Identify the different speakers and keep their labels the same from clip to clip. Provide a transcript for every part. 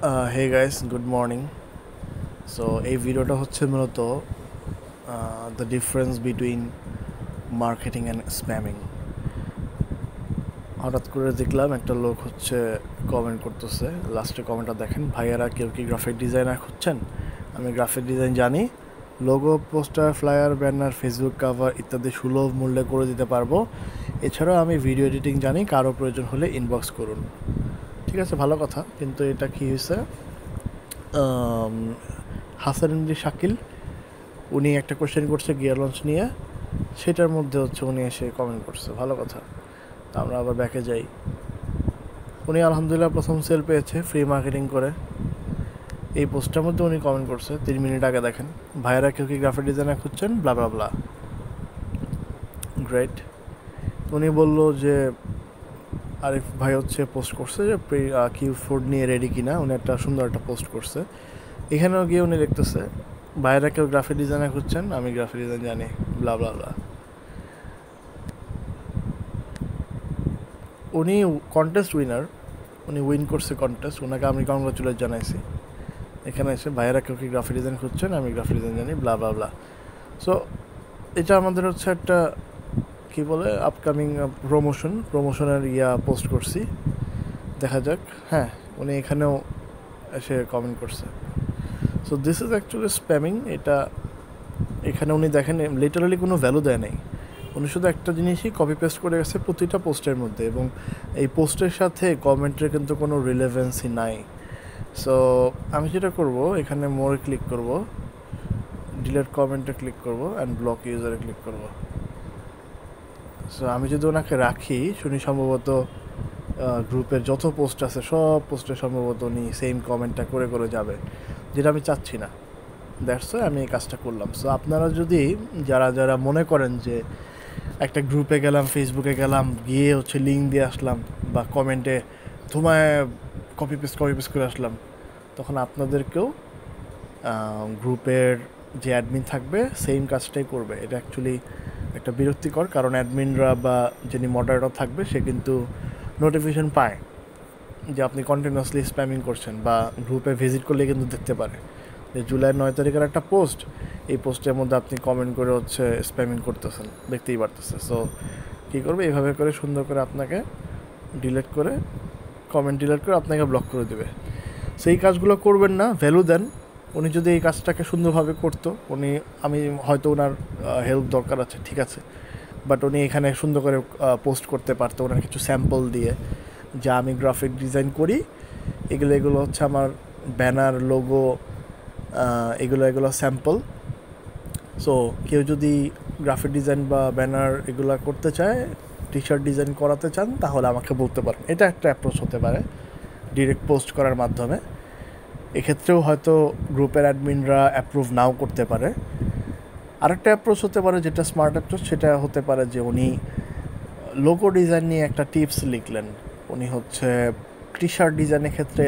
Speaker 1: হে guys, good morning. So এই ভিডিওটা হচ্ছে মূলত the difference between marketing and spamming. হঠাৎ করে দেখলাম একটা লোক হচ্ছে কমেন্ট করতেছে, লাস্টে কমেন্টটা দেখেন, ভাইয়ারা কেউ কি গ্রাফিক ডিজাইনার খুঁজছেন? আমি গ্রাফিক ডিজাইন জানি, logo, poster, flyer, banner, Facebook cover ইত্যাদি সুলভ মূল্যে করে দিতে পারবো। এছাড়াও আমি ভিডিও এডিটিং জানি, কারো প্রয়োজন হলে ইনবক্স করুন। ঠিক আছে, ভালো কথা, কিন্তু এটা কী হয়েছে, হাসান ইমরি শাকিল উনি একটা কোশ্চেন করছে গিয়ার লঞ্চ নিয়ে, সেটার মধ্যে হচ্ছে উনি এসে কমেন্ট করছে, ভালো কথা। আমরা আবার ব্যাকে যাই। উনি আলহামদুলিল্লাহ প্রথম সেল পেয়েছে ফ্রি মার্কেটিং করে। এই পোস্টটার মধ্যে উনি কমেন্ট করছে 3 মিনিট আগে, দেখেন, ভাইয়েরা কেউ কি গ্রাফিক ডিজাইনার খুঁজছেন, ব্লা ব্লা ব্লা। গ্রেট। উনি বলল যে আরিফ ভাই হচ্ছে পোস্ট করছে যে কিউ ফুড নিয়ে রেডি কিনা, উনি একটা সুন্দর একটা পোস্ট করছে। এখানেও গিয়ে উনি লিখতেছে ভাইয়েরা কেউ গ্রাফিক ডিজাইনার খুঁজছেন, আমি গ্রাফিক ডিজাইন জানি, ব্লা ব্লা ব্লা। উনি কন্টেস্ট উইনার, উনি উইন করছে কন্টেস্ট, ওনাকে আমি কংগ্রাচুলেট জানাইছি। এখানে এসে ভাইয়েরা কেউ কি গ্রাফিক ডিজাইন খুঁজছেন, আমি গ্রাফিক ডিজাইন জানি, ব্লা ব্লা ব্লা। সো এটা আমাদের হচ্ছে একটা কী বলে আপকামিং প্রমোশনের পোস্ট করছি, দেখা যাক। হ্যাঁ, উনি এখানেও এসে কমেন্ট করছে। So this is actually spamming. এটা এখানে উনি দেখেন লিটারালি কোনো ভ্যালু দেয় নাই, উনি শুধু একটা জিনিসই কপি পেস্ট করে গেছে প্রতিটা পোস্টের মধ্যে, এবং এই পোস্টের সাথে কমেন্টের কিন্তু কোনো রিলেভেন্সই নাই। সো আমি যেটা করব, এখানে মোরে ক্লিক করব, ডিলেট কমেন্টে ক্লিক করব, অ্যান্ড ব্লক ইউজারে ক্লিক করব। সো আমি যদি ওনাকে রাখি, শুনি সম্ভবত গ্রুপের যত পোস্ট আছে সব পোস্টে সম্ভবত উনি সেম কমেন্টটা করে করে যাবে, যেটা আমি চাচ্ছি না। দ্যাটস ওয়াই আমি এই কাজটা করলাম। সো আপনারা যদি যারা যারা মনে করেন যে একটা গ্রুপে গেলাম, ফেসবুকে গেলাম, গিয়ে হচ্ছে লিঙ্ক দিয়ে আসলাম, বা কমেন্টে তোমায় কপি পেস্ট করে আসলাম, তখন আপনাদেরকেও গ্রুপের যে অ্যাডমিন থাকবে সেম কাজটাই করবে। এটা অ্যাকচুয়ালি একটা বিরক্তিকর, কারণ অ্যাডমিনরা বা যিনি মডারেটর থাকবে সে কিন্তু নোটিফিকেশন পায় যে আপনি কন্টিনিউয়াসলি স্প্যামিং করছেন, বা গ্রুপে ভিজিট করলে কিন্তু দেখতে পারে যে জুলাই 9 তারিখের একটা পোস্ট, এই পোস্টের মধ্যে আপনি কমেন্ট করে হচ্ছে স্প্যামিং করতেছেন, দেখতেই পারতেছে। সো কী করবে, এইভাবে করে সুন্দর করে আপনাকে ডিলিট করে, কমেন্ট ডিলিট করে আপনাকে ব্লক করে দেবে। সেই কাজগুলো করবেন না, ভ্যালু দেন। উনি যদি এই কাজটাকে সুন্দরভাবে করতো, আমি হয়তো ওনার হেল্প দরকার আছে, ঠিক আছে, বাট উনি এখানে সুন্দর করে পোস্ট করতে পারতো ওনার কিছু স্যাম্পল দিয়ে, যা আমি গ্রাফিক ডিজাইন করি, এগুলো হচ্ছে আমার ব্যানার, লোগো, এগুলো স্যাম্পল। সো কেউ যদি গ্রাফিক ডিজাইন বা ব্যানার এগুলো করতে চায়, টি শার্ট ডিজাইন করাতে চান, তাহলে আমাকে বলতে পারেন। এটা একটা অ্যাপ্রোচ হতে পারে ডিরেক্ট পোস্ট করার মাধ্যমে। এক্ষেত্রেও হয়তো গ্রুপের অ্যাডমিনরা অ্যাপ্রুভ নাও করতে পারে। আরেকটা অ্যাপ্রোচ হতে পারে, যেটা স্মার্ট অ্যাপ্রোচ, সেটা হতে পারে যে উনি লোগো ডিজাইন নিয়ে একটা টিপস লিখলেন। উনি হচ্ছে টি শার্ট ডিজাইনের ক্ষেত্রে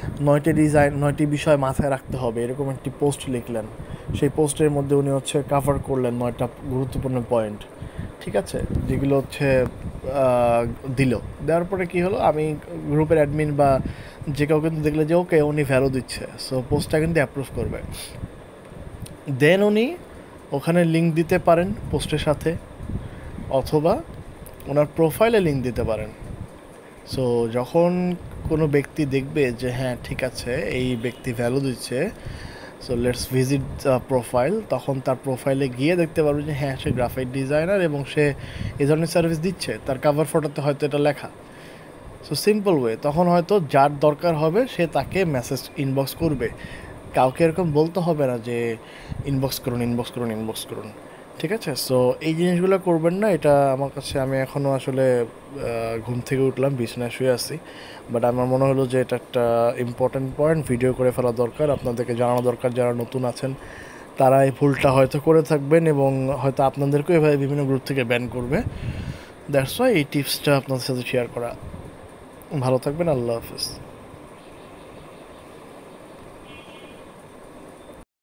Speaker 1: 9টি বিষয় মাথায় রাখতে হবে, এরকম একটি পোস্ট লিখলেন। সেই পোস্টের মধ্যে উনি হচ্ছে কাভার করলেন 9টা গুরুত্বপূর্ণ পয়েন্ট, ঠিক আছে, যেগুলো হচ্ছে দেওয়ার পরে কী হলো, আমি গ্রুপের অ্যাডমিন বা যে কেউ কিন্তু দেখলে যে ওকে উনি ভ্যালু দিচ্ছে, সো পোস্টটা কিন্তু অ্যাপ্রুভ করবে। দেন উনি ওখানে লিঙ্ক দিতে পারেন পোস্টের সাথে, অথবা ওনার প্রোফাইলে লিঙ্ক দিতে পারেন। সো যখন কোনো ব্যক্তি দেখবে যে হ্যাঁ ঠিক আছে, এই ব্যক্তি ভ্যালু দিচ্ছে, সো লেটস ভিজিট প্রোফাইল, তখন তার প্রোফাইলে গিয়ে দেখতে পারবে যে হ্যাঁ সে গ্রাফিক ডিজাইনার এবং সে এই ধরনের সার্ভিস দিচ্ছে, তার কাভার ফটোতে হয়তো এটা লেখা। সো সিম্পল ওয়ে, তখন হয়তো যার দরকার হবে সে তাকে মেসেজ ইনবক্স করবে। কাউকে এরকম বলতে হবে না যে ইনবক্স করুন। ঠিক আছে, সো এই জিনিসগুলো করবেন না। এটা আমার কাছে, আমি এখনও আসলে ঘুম থেকে উঠলাম, বিছানায় শুয়ে আছি, বাট আমার মনে হলো যে এটা একটা ইম্পর্ট্যান্ট পয়েন্ট, ভিডিও করে ফেলা দরকার, আপনাদেরকে জানানো দরকার। যারা নতুন আছেন তারা এই ভুলটা হয়তো করে থাকবেন, এবং হয়তো আপনাদেরকেও এভাবে বিভিন্ন গ্রুপ থেকে ব্যান করবে। দ্যাটস ওয়াই এই টিপসটা আপনাদের সাথে শেয়ার করা। ভালো থাকবেন, আল্লাহ হাফিজ।